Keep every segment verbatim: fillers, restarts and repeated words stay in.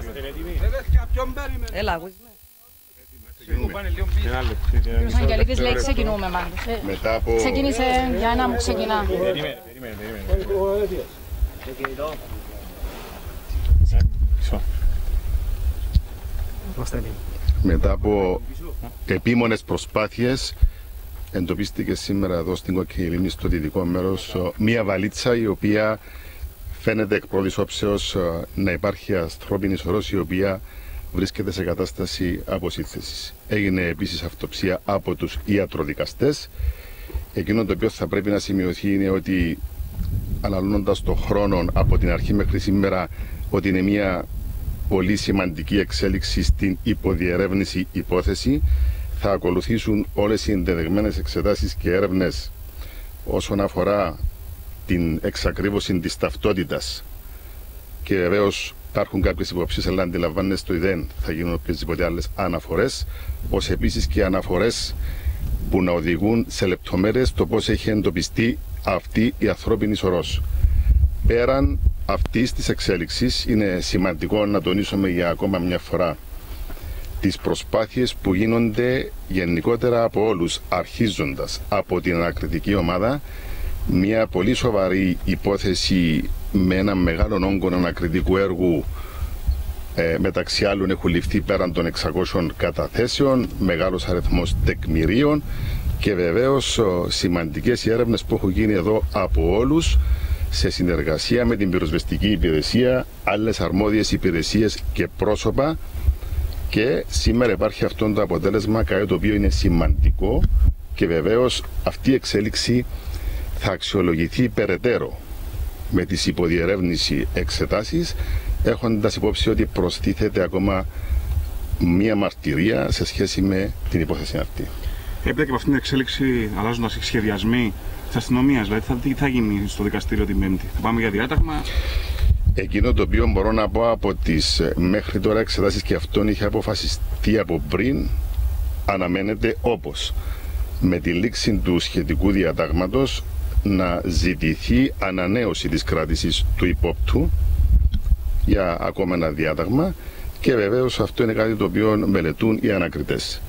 Έλα, ακούς με. Κύριος Αγγελίδης λέει ξεκινούμε πάντως. Ξεκίνησε για να μου ξεκινά. Περίμενε, περίμενε, περίμενε. Μετά από επίμονες προσπάθειες εντοπίστηκε σήμερα εδώ στην Κόκκινη Λίμνη στο δυτικό μέρος μία βαλίτσα η οποία φαίνεται εκ πρώτης όψεως να υπάρχει ανθρώπινη σωρός η οποία βρίσκεται σε κατάσταση αποσύνθεσης. Έγινε επίσης αυτοψία από τους ιατροδικαστές. Εκείνο το οποίο θα πρέπει να σημειωθεί είναι ότι αναλώνοντας το χρόνο από την αρχή μέχρι σήμερα ότι είναι μια πολύ σημαντική εξέλιξη στην υποδιερεύνηση υπόθεση. Θα ακολουθήσουν όλες οι ενδεδεγμένες εξετάσεις και έρευνες όσον αφορά την εξακρίβωση της ταυτότητας και βεβαίως υπάρχουν κάποιες υποψίες, αλλά αντιλαμβάνεστε ότι δεν θα γίνουν οποιασδήποτε άλλες αναφορές, ως επίσης και αναφορές που να οδηγούν σε λεπτομέρειες το πώς έχει εντοπιστεί αυτή η ανθρώπινη σωρός. Πέραν αυτής της εξέλιξης είναι σημαντικό να τονίσουμε για ακόμα μια φορά τις προσπάθειες που γίνονται γενικότερα από όλους, αρχίζοντας από την ανακριτική ομάδα, μια πολύ σοβαρή υπόθεση με ένα μεγάλο όγκο ανακριτικού έργου, ε, μεταξύ άλλων έχουν ληφθεί πέραν των εξακόσιων καταθέσεων, μεγάλος αριθμός τεκμηρίων και βεβαίως σημαντικές έρευνες που έχουν γίνει εδώ από όλους σε συνεργασία με την πυροσβεστική υπηρεσία, άλλες αρμόδιες υπηρεσίες και πρόσωπα. Και σήμερα υπάρχει αυτό το αποτέλεσμα, κάτι το οποίο είναι σημαντικό και βεβαίως αυτή η εξέλιξη θα αξιολογηθεί περαιτέρω με τις υποδιερεύνηση εξετάσεις, έχοντας υπόψη ότι προστίθεται ακόμα μία μαρτυρία σε σχέση με την υπόθεση αυτή. Έπειτα και από αυτήν την εξέλιξη αλλάζοντας οι σχεδιασμοί της αστυνομίας, δηλαδή θα, τι θα γίνει στο δικαστήριο την Πέμπτη, θα πάμε για διάταγμα? Εκείνο το οποίο μπορώ να πω από τις μέχρι τώρα εξετάσεις, και αυτόν είχε αποφασιστεί από πριν, αναμένεται όπως με τη λήξη του σχετικού διατάγματος να ζητηθεί ανανέωση της κράτησης του υπόπτου για ακόμα ένα διάταγμα και βεβαίως αυτό είναι κάτι το οποίο μελετούν οι ανακριτές.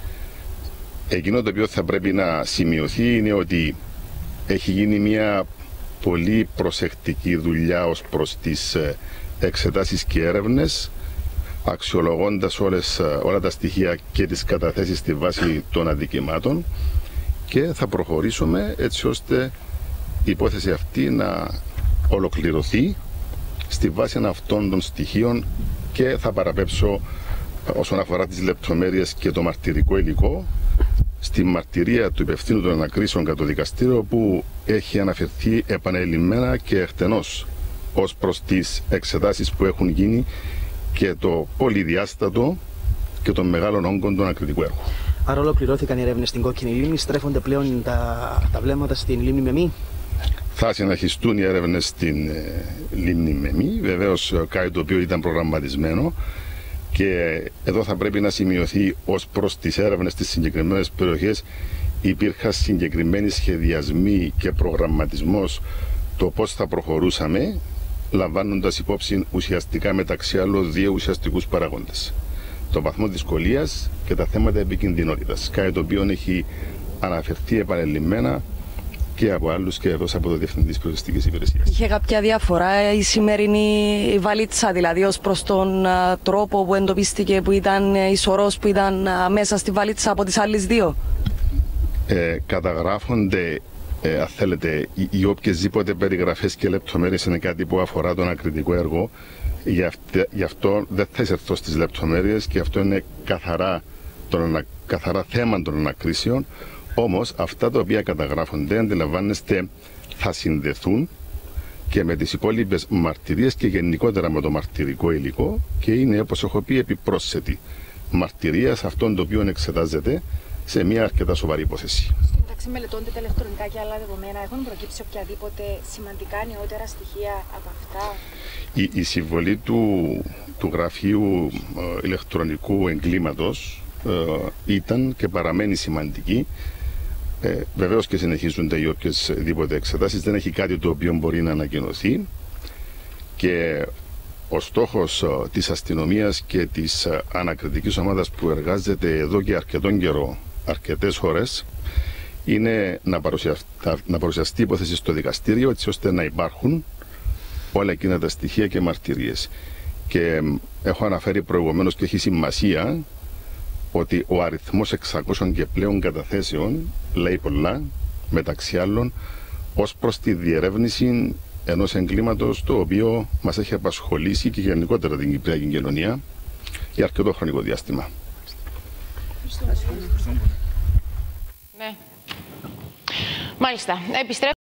Εκείνο το οποίο θα πρέπει να σημειωθεί είναι ότι έχει γίνει μια πολύ προσεκτική δουλειά ως προς τις εξετάσεις και έρευνες, αξιολογώντας όλες, όλα τα στοιχεία και τις καταθέσεις στη βάση των αδικημάτων, και θα προχωρήσουμε έτσι ώστε η υπόθεση αυτή να ολοκληρωθεί στη βάση αυτών των στοιχείων, και θα παραπέμψω όσον αφορά τις λεπτομέρειες και το μαρτυρικό υλικό στη μαρτυρία του υπευθύνου των ανακρίσεων κατά το δικαστήριο, που έχει αναφερθεί επανειλημμένα και εκτενώς ως προς τις εξετάσεις που έχουν γίνει και το πολυδιάστατο και των μεγάλων όγκων των ανακριτικού έργου. Άρα ολοκληρώθηκαν οι έρευνες στην Κόκκινη Λίμνη, στρέφονται πλέον τα, τα βλέμματα στην Λίμνη Μεμή. Θα συνεχιστούν οι έρευνες στην ε, Λίμνη Μεμή, βεβαίως κάτι το οποίο ήταν προγραμματισμένο, και εδώ θα πρέπει να σημειωθεί ως προς τις έρευνες στις συγκεκριμένες περιοχές υπήρχαν συγκεκριμένοι σχεδιασμοί και προγραμματισμός το πώς θα προχωρούσαμε, λαμβάνοντας υπόψη ουσιαστικά μεταξύ άλλων δύο ουσιαστικούς παράγοντες: το βαθμό δυσκολίας και τα θέματα επικινδυνότητας, κάτι το οποίο έχει αναφερθεί επανειλημμένα και από άλλους και εδώ από το Διευθυντή της Πυροσβεστικής Υπηρεσίας. Είχε κάποια διαφορά η σημερινή βαλίτσα, δηλαδή ως προς τον α, τρόπο που εντοπίστηκε, που ήταν η σωρός που ήταν α, μέσα στη βαλίτσα από τις άλλες δύο? Ε, καταγράφονται, ε, αν θέλετε, οι, οι οποιασδήποτε περιγραφές και λεπτομέρειες είναι κάτι που αφορά τον ακριτικό έργο. Γι' αυτό, γι' αυτό δεν θα εισερθώ στις λεπτομέρειες, και αυτό είναι καθαρά, τον, καθαρά θέμα των ανακρίσεων. Όμως αυτά τα οποία καταγράφονται, αντιλαμβάνεστε, θα συνδεθούν και με τις υπόλοιπες μαρτυρίες και γενικότερα με το μαρτυρικό υλικό, και είναι, όπως έχω πει, επιπρόσθετη μαρτυρία σε αυτόν το οποίο εξετάζεται σε μια αρκετά σοβαρή υπόθεση. Εντάξει, μελετώνται τα ηλεκτρονικά και άλλα δεδομένα. Έχουν προκύψει οποιαδήποτε σημαντικά νεότερα στοιχεία από αυτά? Η, η συμβολή του, του Γραφείου ε, Ηλεκτρονικού Εγκλήματος ε, ήταν και παραμένει σημαντική. Ε, βεβαίως και συνεχίζονται οι οποιασδήποτε εξετάσεις, δεν έχει κάτι το οποίο μπορεί να ανακοινωθεί, και ο στόχος της αστυνομίας και της ανακριτικής ομάδας που εργάζεται εδώ και αρκετόν καιρό, αρκετές ώρες, είναι να παρουσιαστεί, να παρουσιαστεί υπόθεση στο δικαστήριο, έτσι ώστε να υπάρχουν όλα εκείνα τα στοιχεία και μαρτυρίες. Και έχω αναφέρει προηγουμένως και έχει σημασία ότι ο αριθμός εξακόσιων και πλέον καταθέσεων λέει πολλά, μεταξύ άλλων, ως προς τη διερεύνηση ενός εγκλήματος το οποίο μας έχει απασχολήσει και γενικότερα την κυπριακή κοινωνία για αρκετό χρονικό διάστημα. Ναι. Μάλιστα. Επιστρέφω.